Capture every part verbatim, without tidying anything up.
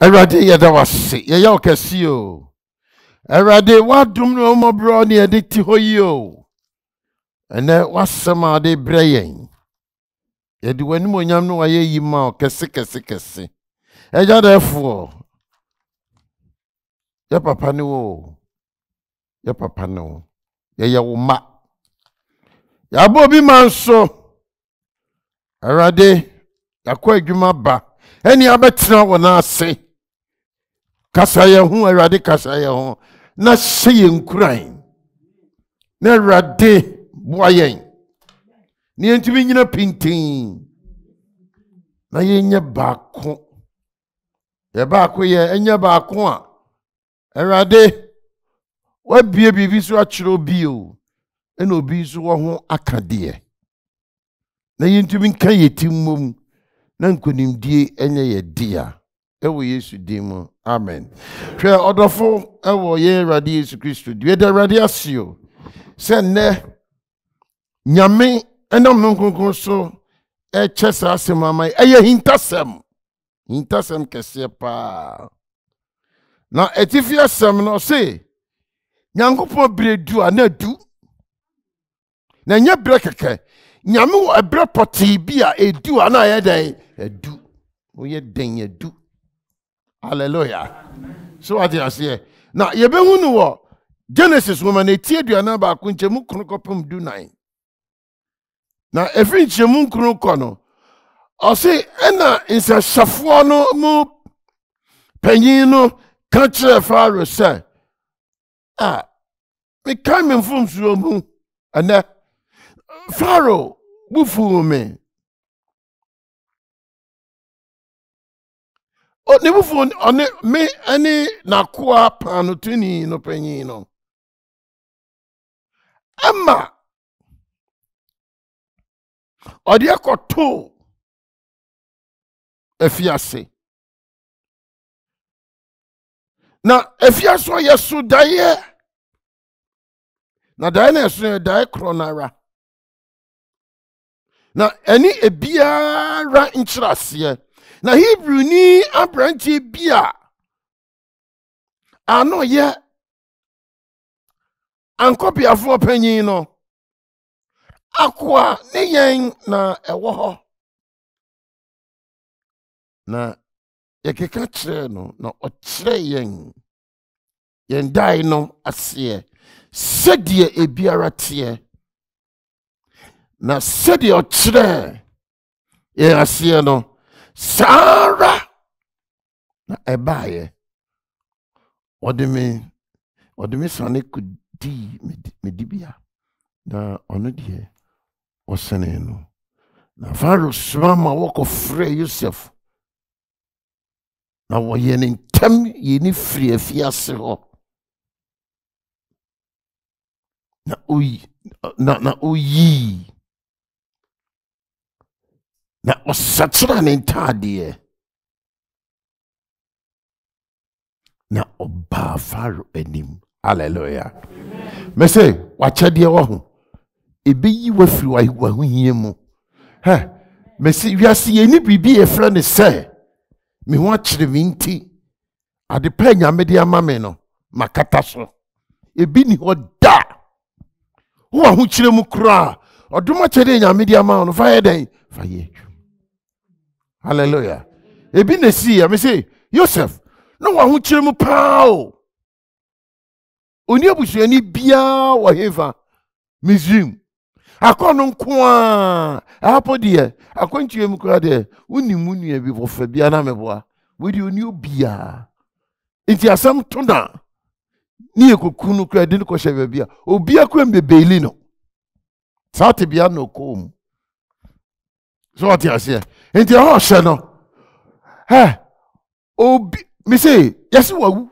Erade yada wase ye ya okasi o. Erade wadum no mo bro ne de ti hoyi o. Ene wasema de breyen. Ye di wani mo nyam no waye yima o kese kese kese. Eja defo. Ya papa ni wo. Ya papa no. Ye ya wo ma. Ya bo bi manso. Erade yakwa adwuma ba. Eni abetra wona ase. Kasa ye hu Erade kasa ye hu na hye nkuran. Na Erade boayen. Ni entimi nyina pintin. Na ye nya baako. Ye baako ye enya baako a. Erade wa bie bibi so akiro bi o. Ena obi so wo ho akade. Na ye entimi nkan yetimom. Na nkonimdie enye ye dia. Ewo Yesu dim. Amen. Hwe odofo ewo ye Erade Yesu Kristo. Die de Erade asio. Se ne nyame enam nkonkon so e chesa asemama eye hintasem. Hintasem kese pa. Na etifi asem no se nyankopon bredu anadu. Na nya brekeke nyame wo ebre poti bia edu ana ye den edu. Wo ye den edu. Hallelujah. So what you say? Na ye be hunu wo Genesis woman eti aduana ba ko nchemu kunu kopum du nine. Na every nchemu kunu kono. O say ena insa shafo no mu panyin no ka kire Pharaoh say ah me kan me mfum suo mu ana Pharaoh bufu me o ne bufu one me ani nakoa pano tuni no panyin no ama odi akoto efiase na efiaso yesu daye na daye na yesu daye kronara na eni ebiara nchirase na Hebrew ni abranti bia ano ye ankopiafo panyin no akwa ne yen na ewo ho na yekeka kire no na o kire yen yen dai no ase sedie ebiara tie na sedie o kire yen ase no Sara na ebaye odimi odimi sane kudi medibia na ono die osene no na Pharaoh swama woko frɛ Joseph na wo ye ne ntem ye ni firi afiase ho na oyi na na oyi na osatra ne ntade na oba Pharaoh enim. Hallelujah. Me say wachade wo ho ebeyi wafiri wa ho hie mu he me say wiase ye ni bibi e fra ne say me ho akire mi nti ade pa nyame de ama me no makata so ebi ni ho da wo ho kire mu kura oduma kire nyame de ama no fa ye den fa ye. Hallelujah. Ebi na si ya me say Joseph no wo ho kire mu pa o oni abusuani bia wo heva Misrim akono nko a apodie akontue mu kura de woni munua bi bo fa bia na meboa we di oni obia enti asam tona ni ekokunu kura de ko hye bia obia kwa mbebeli no saute bia no kom so what you say enti ho hye no ha obi me say yes wawu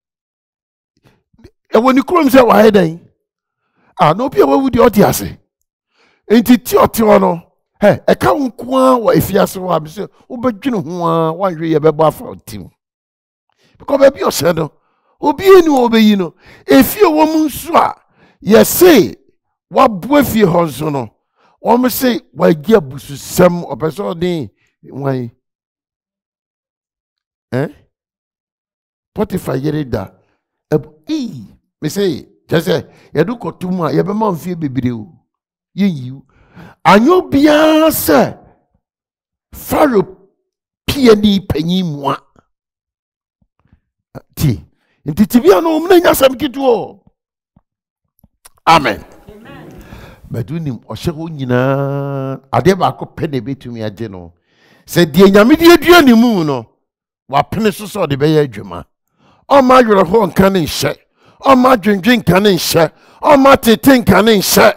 e woni krom se wa hedan ah no bia wawu di odiase enti ti oti ono he e ka nko a wa efiase wa be se obedwene ho a wanhwe ye bebo afa tim because baby o se no obi eni obeyi no efi owo mu nsu a ye se wa bo efi ho nso no o me se wa gi abusu sem opeso den wan eh Potiphar yerida. E me say, just say, you do kotuma, you be man feel baby. Ye you. Anyo biya se Pharaoh pieni penyi mwa. Ti. Inti tibia no mna nya sam kitu. Amen. Amen. Baduni ohyeho nyina ade ba ko pene betumi age no. Se die nyame die dua ni mu no. Wa pene so so de be ya adwuma. O ma dwere ho nka ne nhye. O ma dwendwen nka ne nhye. O ma tete nka ne nhye.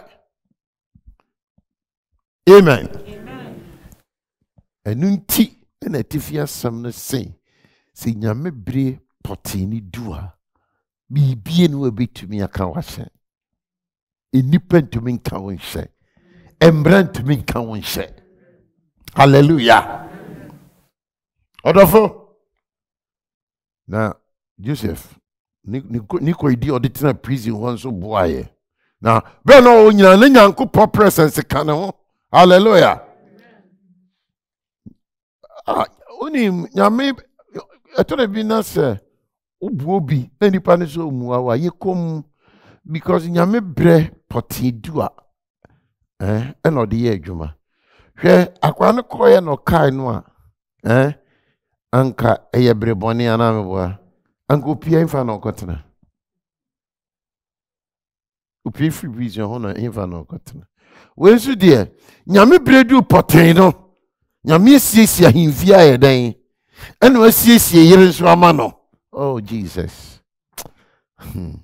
Amen. Amen. Enunti na tifia sam no sei. Se nyame bre potini dua. Bibie no betumi aka wahye. Enipa ntumi nka wo nhye. Embra ntumi nka wo nhye. Hallelujah. Odofo. Na Joseph Niko idi auditina prison one so boaye. Na be no nyina na Nyankopɔ presence ka ne ho. Hallelujah. Ah, unim nyame etore bi na se obu obi na nipa ne so mu awa yekom because nyame bre potidua eh e no de ye adwuma. Hwe akwa ne koye no kai no a eh anka eye bre boni ana meboa anka opia infa no kotena opia free vision ho na infa no kotena we su de nyame bre du potin no nyame siesie ahimfia ye den ene wa siesie yire nso ama no. Oh Jesus. hmm.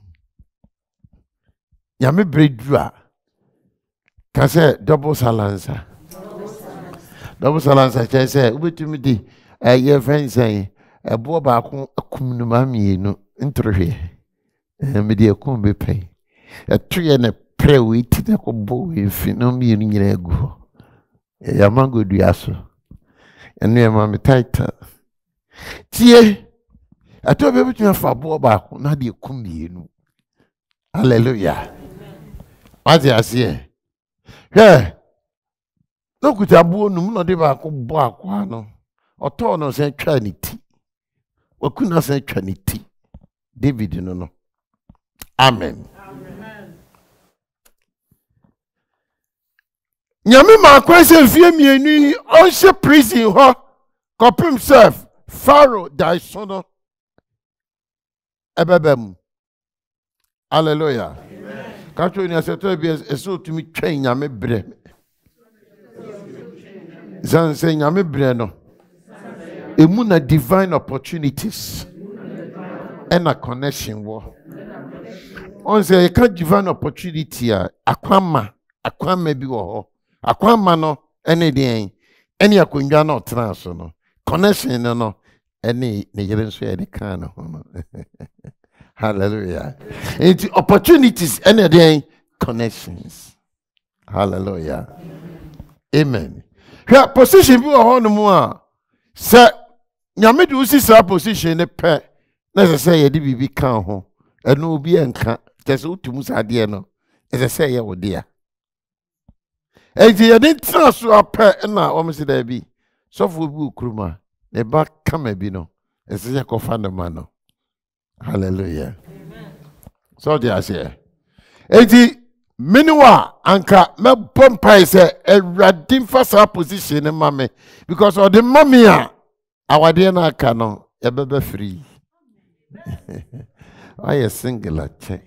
Nyame bre du a ka say double silencer double silencer che say ubetumi di eh friends say ebo ba ko akum no ma mienu ntrohwe eh me di akum be pai etuye ne pre we ti ne ko bo we fi no mienu nyina egu e ya mango duaso enu e ma me title tie ato be betumi fa bo ba ko na di akum mienu. Hallelujah. Azi asie he no kuta bo num no de ba ko bo akwa no oto no se twa ni ti wakuna se twa ni ti David no no. Amen. Amen. Nyame ma kwa se fie mienu on se prison ho cop himself Pharaoh dai sono ebebem. Hallelujah. Amen. Kacho ni aseto bi eso tumi twen nyame bre zan se nyame bre no emu na divine opportunities and a connection wo on say ka divine opportunity a akwama akwama bi wo ho akwama no ene den ene akondwa na otra so no connection no ene ne yere nso e de kan no ho. Hallelujah. It's opportunities and then connections. Hallelujah. Amen. Here position bi ho no mu a se nyame de usi sa position ne pe na se se ye de bibi kan ho eno obi enka te se utumu sa de no se se ye wo de a enti ye de traso ape na o me se da bi sofo bi ukruma ne ba kama bi no se se ko fa no ma no. Hallelujah. Amen. So they are here. Eti meanwhile anka me bompai say a radin fasa position in mame because of the mommy a awade na aka no e bebe free. I a singular check.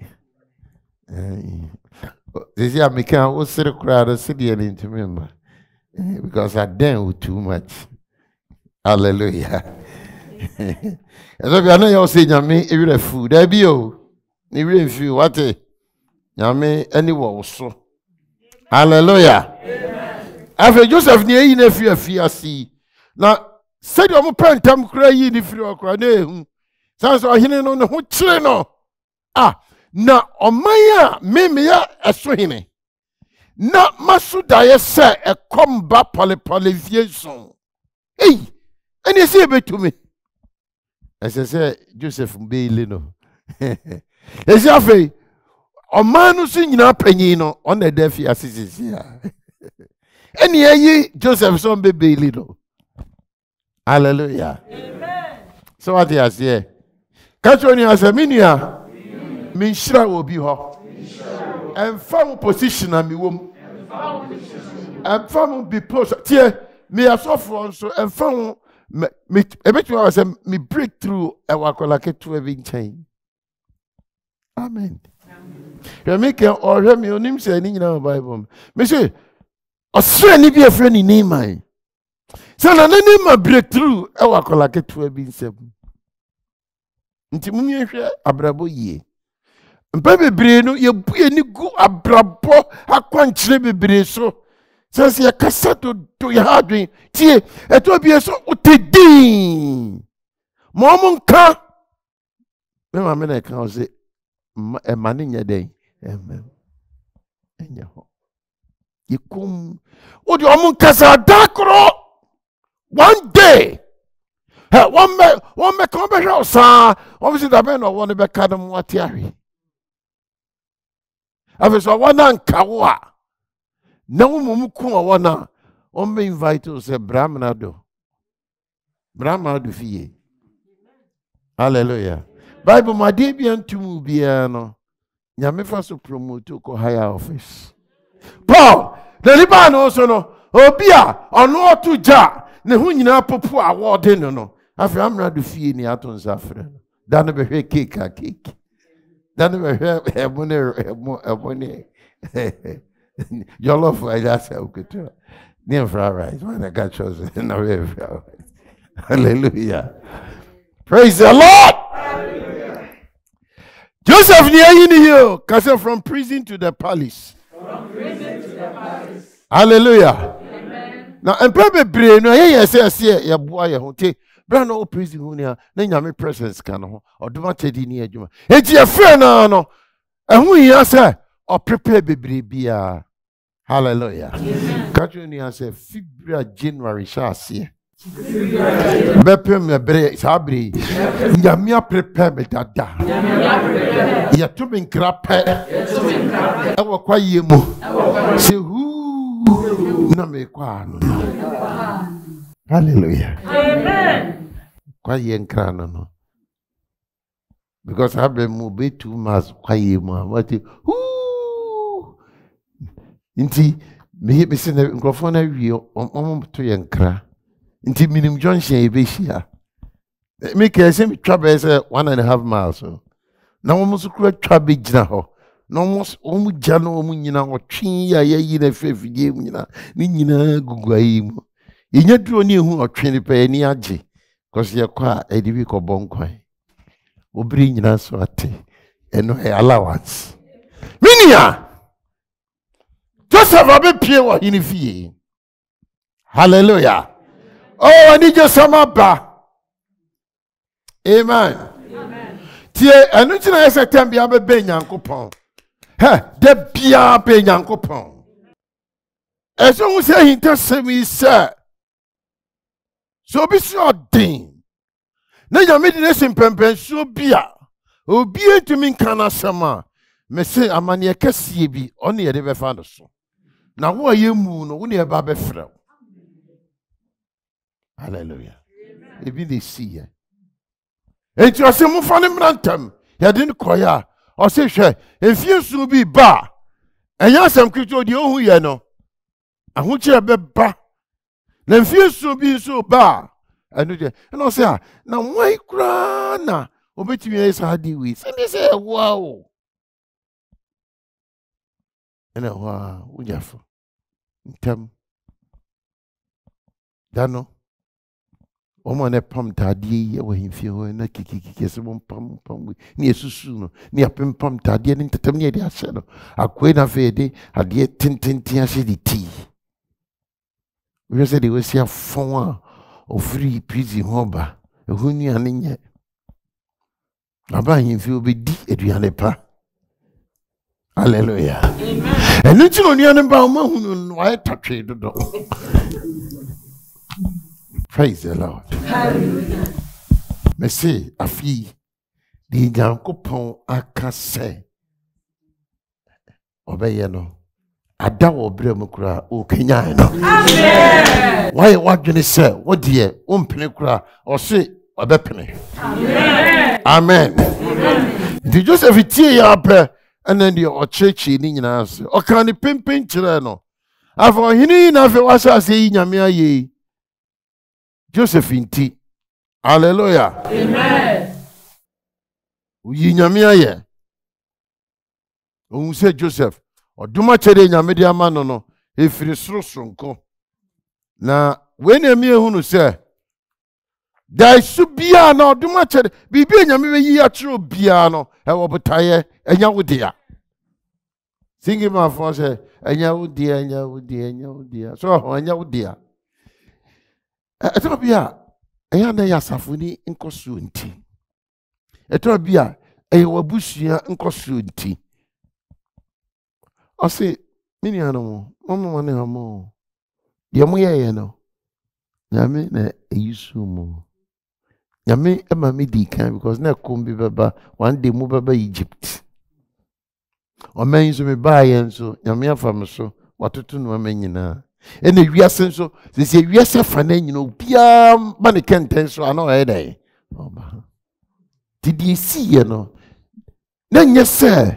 This year me can o sire crowd city into me because I done with too much. Hallelujah. Eso bi ana yo say nyame ewire food da bi o ni ewire food wate nyame ani wo so. Hallelujah. Amen. Afa Joseph ni eyi na fi afi asi na said o mo pentam kura yi ni firi okura na ehu sanso ohene no ne ho kire no ah na omaya memeya eso hene na masuda ye se ekomba pale pale vieson ei eni se betumi. As I said, Joseph Bailey no. As I say, a man who sing up penino on the deaf assistance here. Any ye Joseph son Bailey no. Hallelujah. Amen. So what I say, Catch on your Seminia. Minshra will be her. And found position and me womb. And found be post. Tear me a soft so and found me a bit was a me breakthrough a wakolake to a chain. Amen. You make or hear me on him saying in our Bible. Monsieur, a friend be a friend in name mine. So na name a breakthrough a wakolake to a bin seven. Intimumia abrabo ye. Baby Breno, you be any good abrabo, a quantity bebre so. Says your cassato to your hard dream. Tea, it will be a so utedin. Momon ka. No, I mean, I can't say a man in your day. Amen. And your home. You come. What do you want casa dark? One day. One me, one me come back out, sir. Obviously, the man or one of the cadam watiari. I was a one and kawa. No mumuku wana. On me invite us a Brahmanado. Brahmanado fee. Hallelujah. Bible, my dear, be unto Mubiano. Yamefa so promote to higher office. Paul, the Liban also no. Obia, or no to jar. Ne hunina popu award no no. After I'm not the fee in the Atons after. Done a cake a cake. Done a money a money. Your love for that's how good. Near fried rice when I got chosen. Hallelujah. Praise the Lord. Hallelujah. Joseph near you, cast from prison to the palace. From prison to the palace. Hallelujah. Amen. Now, and probably brain, no, yes, yes, yes, your boy, your hotel. Brand no prison hunia, then your presence can or do not take near you. It's your friend, no, and we answer or prepare baby. Hallelujah. Catch you near say February, January, shall see. Bepem me bre sabri. Nyamia prepare me dada. Ya to me nkrape. E wo kwa yemu. Se hu na me kwa no. Hallelujah. Amen. Kwa ye nkra no no. Because I have mu be too much kwa yemu. What hu. Inti me be se na nkrofo na wi om to ye nkra. Inti minim junction ebeshia. Make I say me travel say one and a half miles so. Na wo musu kura travel gina ho. Na almost omu jana omu nyina ho twen ya ya yi na fefidie mu nyina. Ni nyina guguayi mu. Inya duro ni hu otwen pe ni age. Cause ye kwa e di bi ko bonkwan. Obiri nyina so ate. Eno e allowance. Minia. Joseph abepie wo hini fie. Hallelujah. Oh, I need your summer ba. Amen. Amen. Tie, enu tina ese tembi abe be nyankopon. He, de bia be nyankopon. Eso mu se hinta semi se. So bi so din. Na nyame di ne simpempen so bia. Obi etumi nkana sama. Me se amane ekese bi, one ye de be fa no so. Na wo ayemu no, wo ne ba be frɛ. Hallelujah. Even they see ye. And you are saying, Mufani Brantam, you didn't call or say, Share, if you should be bar, and yes, I'm critical, the old you know. And what you have ba, then few should be so bar. And I say, now why crana? Obey me as I deal with. And they say, wow. And a wow, would you have? Tem Dano. Omo ne pam tadie ye wo himfie ho na kikikike se mo pam pam ni esusu no ni apem pam tadie ni tetem ni e de ahye no akoi na fe de ade tintintin ahye di ti we say de we sia fon a ofri prison ho ba ehu ni ane nye aba himfie obedi eduane pa. Hallelujah. Amen. Enu ti no ni ane ba o ma hunu no aye tatwe dodo. Praise the Lord. Hallelujah. Me say afi di Nyankopon aka se obeye no ada wo bre mu kura o kenya no. Amen. Why what you say what dear o mpene kura o se obepene. Amen. Amen. The Joseph tie ya pe and then the ochechi ni nyina ase. O kan ni pimpin kire no. Afo hini na fe wasa ase nyame aye. Joseph inti. Hallelujah. Amen. Uyi nyame aye. O say Joseph, oduma chere nyame de ama no no, efiri sorosonko. Na when emi ehunu say there should be an oduma chere bibi nyame be yi atro bia no e wo botaye enya wodea. Singing my phone say enya wodea enya wodea enya wodea. So enya wodea. Eto bia enya na yasafo ni nkoso nti. Eto bia eya wabusua nkoso nti. I say, many animal, Mama money amo. The moya no. Yame na eyusumo. Yame ema me di kan because na kumbi baba one day mu baba Egypt. O men so me ba yen so yame afam so watoto no ma nyina. E na wiase so se se wiase fa na nyina obia ba ne kenten so ana o e dai. Oba. Did si ye no. Na nye se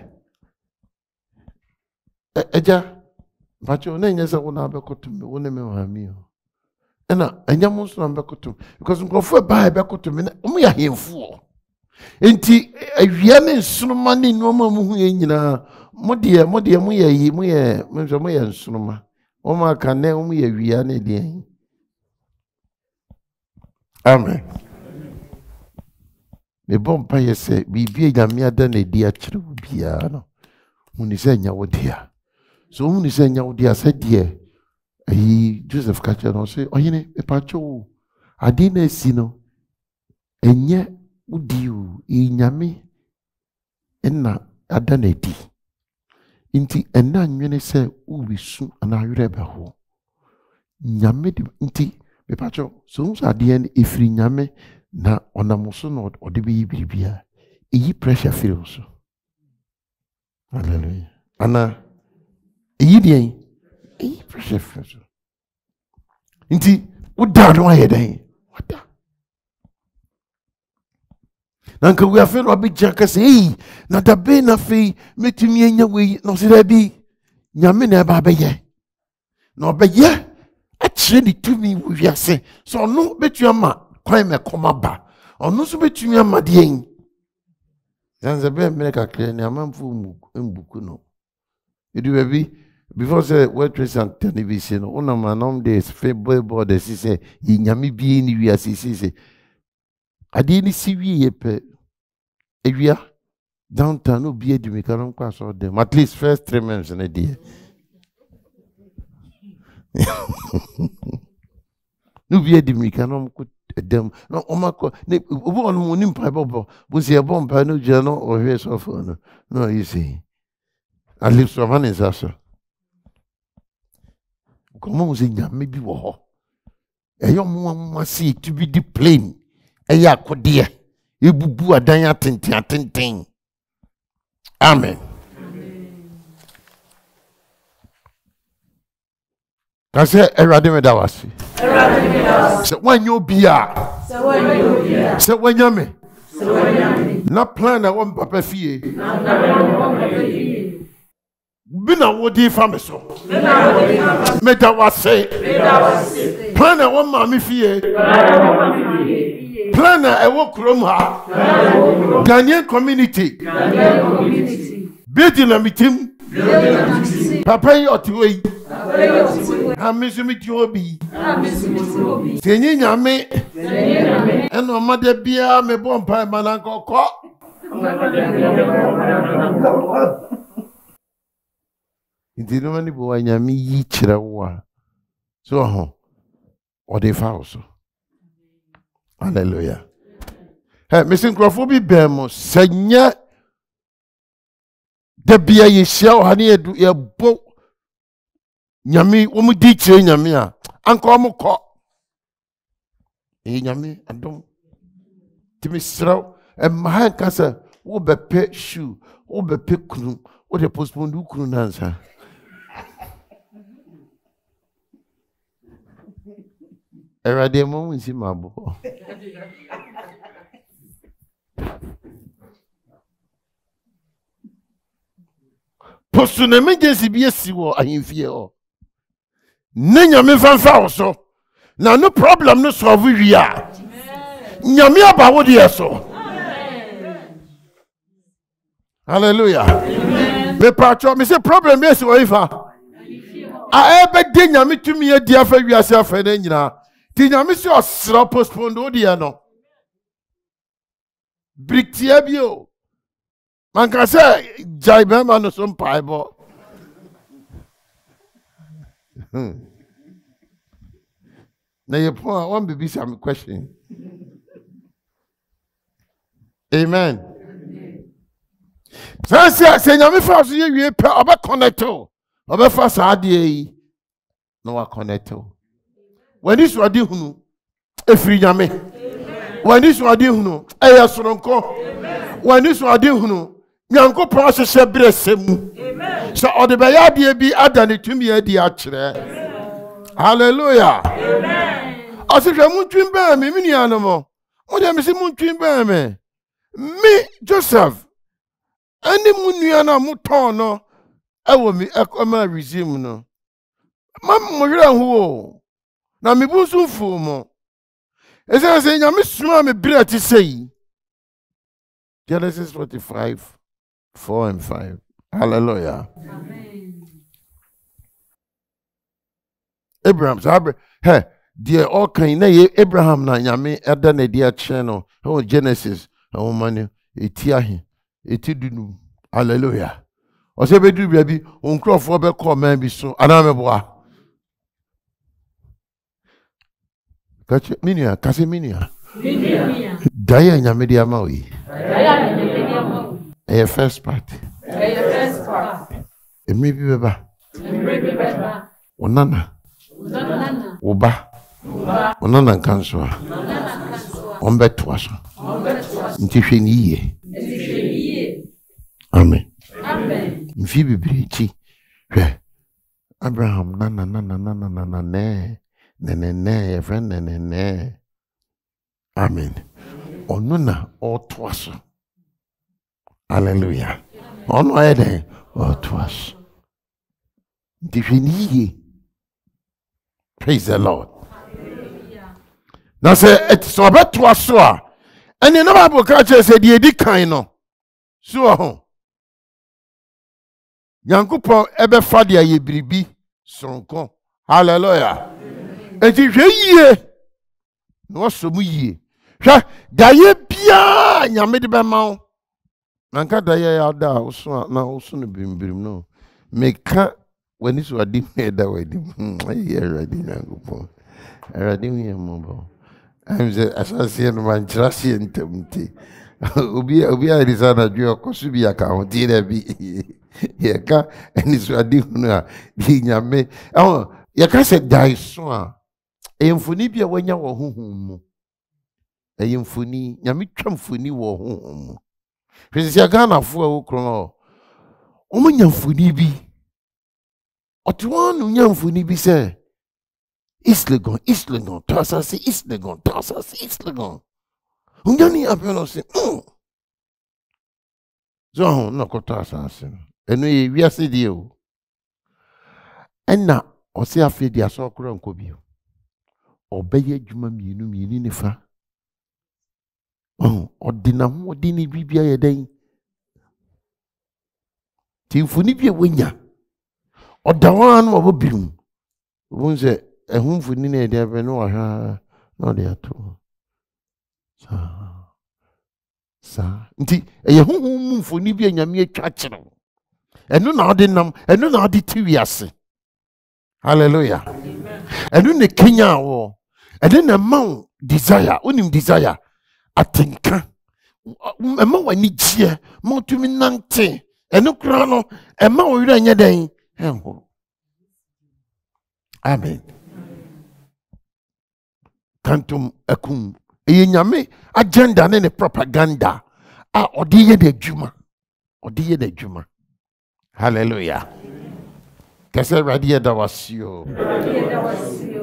Eja, bacho na nyesa wona abekotum wona me wami o. Ena anya mo so abekotum because nkofo ba abekotum na omo ya hemfo. Enti awia ne nsunuma ne noma mu hu nyina mo de mo de mo ya yi mo ye mo mo ya nsunuma. O ma ka ne omo ya wia ne de. Amen. Me bom pa yese bibie nyame ada na di a kire bia no. Muni se nya wodia. So muni se nya wodia se die. Ayi Joseph kacha no say oyene e pacho ade na si no enye wodi o e nyame enna ada na di. Inti enna nwene se ubisu ana awere be ho. Nyame di inti me pacho so unsa ade en efiri nyame na onamoso no ode be yibiribia. Eyi pressure feel so. Hallelujah. Ana eyidien eyi pressure feel. Inti uda no ayeden. Wada. Nanka we afel obi janka say na da be na fe metumi anya we no se da bi nyame na ba beye. Na obeye a kire ni tumi wi ase. So no betu ama kwan me koma ba. Ono so betumi ama de yin. Zanza be me ka kire ni amamfu mbuku no. Edu baby before say what present television no una manom de fable board de say nyame bi ni wi ase say ade ni si wi ye pe ewia downtown no bi edi me karon kwa so dem at least first three months na dey no bi edi me karon ko dem no o mako ne obo on mo nim pa bobo bo se bon pa no jia no o hwe so fo no no you see at least so man is also como os nyame bi wo ho eyo mo mo si to be the plane eya akode ebubu adan atenten atenten. Amen. Kase erade me da wasi. Erade me da wasi. Se wanyo bia. Se wanyo bia. Se wanyame. Se wanyame. Na plan na won papa fie. Na plan na won papa fie. Bina wodi fame so. Bina wodi fame. Me da wasi. Me da wasi. Plan na won mami fie. Plan na won mami fie. Plan na ewo krom ha. Ghanaian community. Ghanaian community. Build na mitim. Build na mitim. Papa yi otiwe. Papa yi otiwe. Ha misumi ti obi. Ha misumi ti obi. Senyi nyame. Senyi nyame. Eno made bia me bo mpa ma na nkoko. Ndi no mani bo nyame yi kire wo a. So ho. O de fa so. Hallelujah. Hey, Mister Crawford Bemo, Senya de Bia ye shall honey a boat Yami, woman teacher Yamia, Uncle Moko. Eh, Yami, and don't Timmy Strow and my casa, or be pet shoe, or be pick crew, or the postpone do crew answer. Era de moments in my boy. post an emergency be a siwo ahimfie. Nenya me fanfa oso. Na no problem no solve we are. Nyame aba wo de so. Hallelujah. Amen. Me patcho me say problem yes wo ifa. A ebe de nyame tumi e dia fa wiase afa na nyina. Ti nyame se osra postpone wo de no. Brictia bio. Man ka say jai be man no so mpaibo. Now you point one baby some question. Amen. So say say nyame fa so ye wie pe oba connect o. Oba fa sa ade yi. No wa connect o. When this wadi hunu efiri nyame. When this wadi hunu eya soronko. When this wadi hunu Nyankopon ahye bre semu. Amen. So ode be ya de bi adane tumi adi a kire. Hallelujah. Amen. Asihwe muntwin ba me mini anomo. Mo de me se muntwin ba me. Me Joseph ani munua na muton no ewo mi ekoma resume no. Mam mo hwera hu o. Na me busu fu mo. Ese se nyame suma me bre ati sei. Genesis forty-five, four and five. Hallelujah. Amen. Abraham, so hey, dear all kind Abraham na nyame eda na dia channel. Oh Genesis, oh man, etia he, etidunu. Hallelujah. O se be du bia bi, on crofo be call man bi so, ana me boa. Kache minia, kase minia. Minia. Daya nyame dia ma wi. Daya nyame dia ma wi. E first part. E first part. E me bi beba. E me bi beba. Onana. Onana. Oba. Oba. Onana kanswa. Onana kanswa. Ombe twaso. Ombe twaso. Nti ni ye. Nti hwe ye. Amen. Amen. Mfi bibrichi. Hwe. Abraham nana nana nana nana ne. Ne ne ne, your friend ne ne ne. Amen. Onuna o twaso. Hallelujah. Ono ede o twaso. Defini. Praise the Lord. Hallelujah. Now say it's so about twaso. And the Bible catch say the edi kan no. So ho. Yankopon ebe fa dia ye biribi sonko. Hallelujah. Enti hwe yie no so mu yie hwe daye bia nyame de be ma wo nanka daye ya da wo so na wo so no bimbirim no meka wani so adi me da wadi ayi ready na go ready we mo bo am ze asase no man trasi entamti obi obi a risana dwe okosu bi aka ho ti da bi ye ka eni so adi no a di nyame oh ye ka se dai so a Emfuni bia wanya wo honhom mu. Emfuni nyame twa mfuni wo honhom mu. Hwese ya Ghana fo a wo kro no. Omo nya mfuni bi. Otwon nya mfuni bi se Islegon Islegon tasa se Islegon tasa se Islegon. Ungani apelo se. Zo no ko tasa se. Enu ye wiase die o. Enna o se afedi aso kro nko bi. Obeye djuma mienu mieni ne fa oh odina ho odini bibia ye den ti mfuni bia wanya odawan no obobirum wonse ehun mfuni na ede be no aha no de ato sa sa nti eye honhom mfuni bia nyame atwa kire enu na odinam enu na odi tiwiase. Hallelujah. Enu ne Kenya wo enu na man desire unim desire atenka ema wani gie mo tumi nante enu kra no ema wo wira nya den enho. Amen. Kantum akum eye nyame agenda ne ne propaganda a odi ye de adwuma odi ye de adwuma. Hallelujah. Kese radie da wasio.